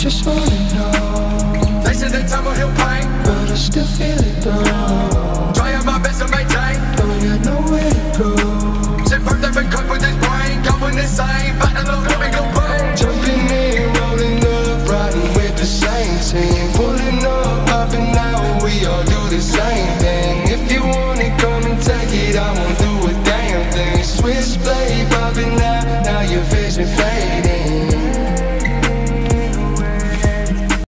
just wanna know. They said that time will help